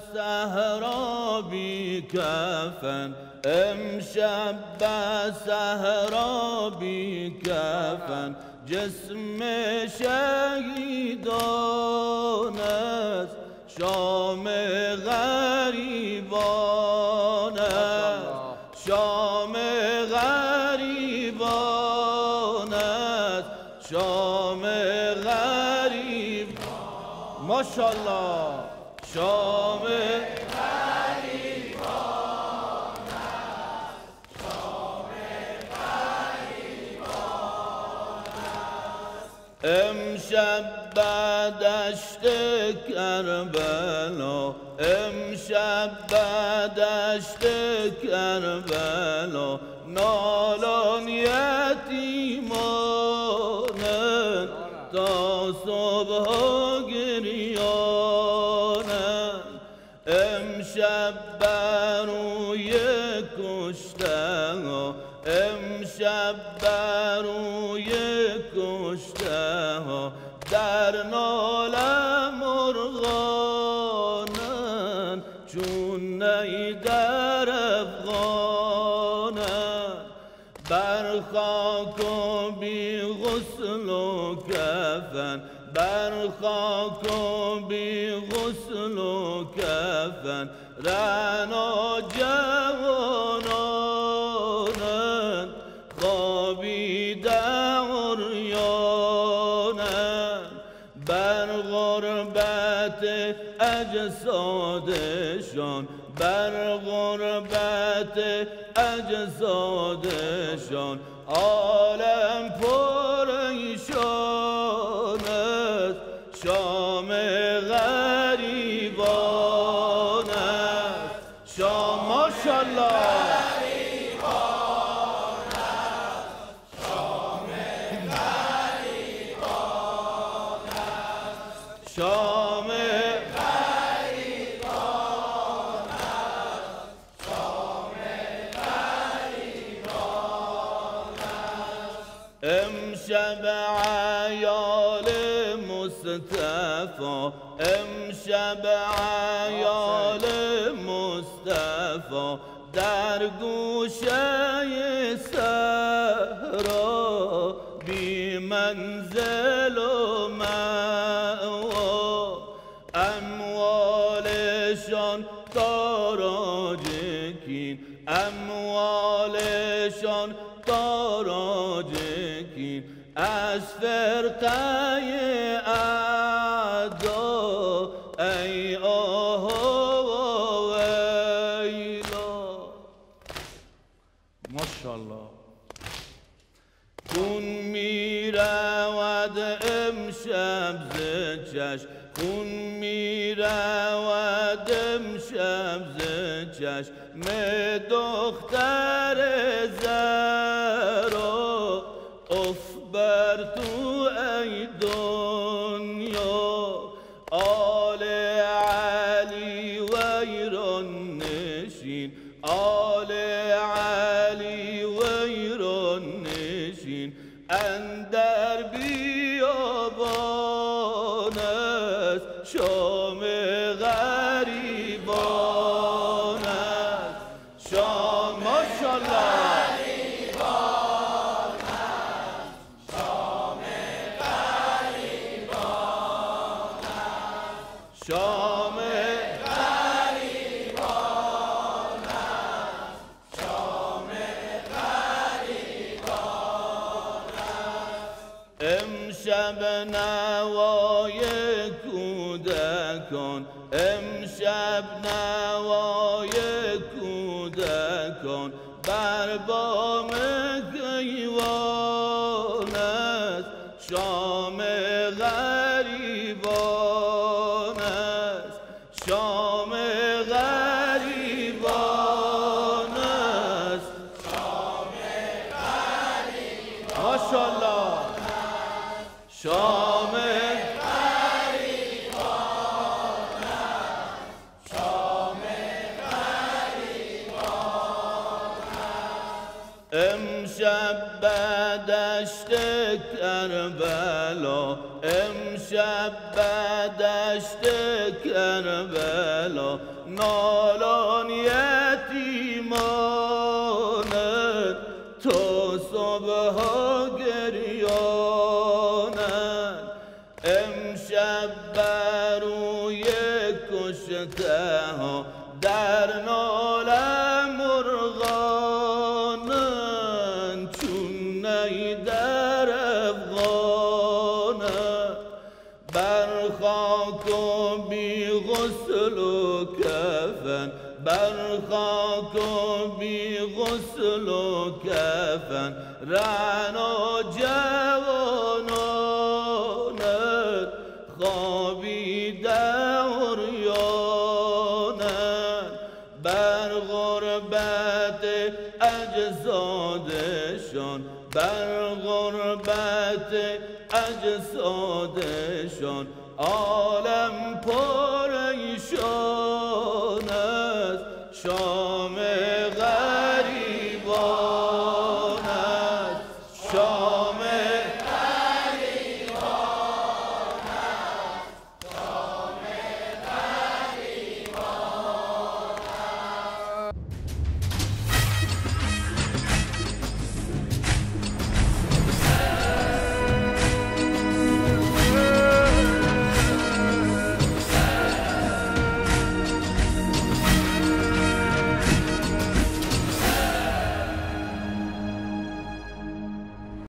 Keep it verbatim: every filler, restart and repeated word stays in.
صحرا بی کفن، امشب به صحرا بی کفن، جسم شهیدان است، شام غریبان است، شام غریبان است، شام غریب ماشاءالله، شام غریبان است، شام غریبان است. امشب به دشت کربلا، امشب به دشت کربلا، نالان یتیمانند تا صبح گریانند. امشب بر روی کشته ها، امشب بر روی کشته ها، در ناله مرغانند چون نی در افغانند. بر خاک و بی غسل و کفن، بر خاک و بی غسل و کفن، رعنا جوانانند خوابیده عریانند. بر غربت اجسادشان، بر غربت اجسادشان، عالم پریشان است، شام غریبان است، شام ماشاءالله غریبان است، شام غریبان است، شام غریبان است، شام غریبان است. امشب عیال مصطفی، امشب عیال مصطفی، در گوشه صحرا بی منزل و مأوا، اموالشان تاراج کین، اموالشان تاراج کین، از فرقه اعدا ای آه و ویلا. ماشاءالله. خون می رود امشب ز چشم، خون می رود امشب ز چشم دختر زهرا، اف بر تو ای دنیا. آل علی ویران نشین، آل علی ویران نشین، اندر بیابان است، شام غریبان است، شام ماشاءالله شام غریبان است، شام غریبان است. امشب نوای کودکان، امشب نوای کودکان، بر بام کیوان است، شام غریبان است، شام غریبان است، شام غریبان ماشاءالله، شام غریبان است، شام غریبان است. امشب به دشت کربلا، امشب به دشت کربلا، نالان یتیمانند تا صبح گریانند امشب بر روی کشته ها در ناله مرغانند چون نی در افغانند بر خاک و بی غسل و کفن بر خاک و بی غسل و کفن رعنا جوانانند خوابیده عریانند بر غربت اجسادشان بر غربت اجسادشان عالم پریشان است شام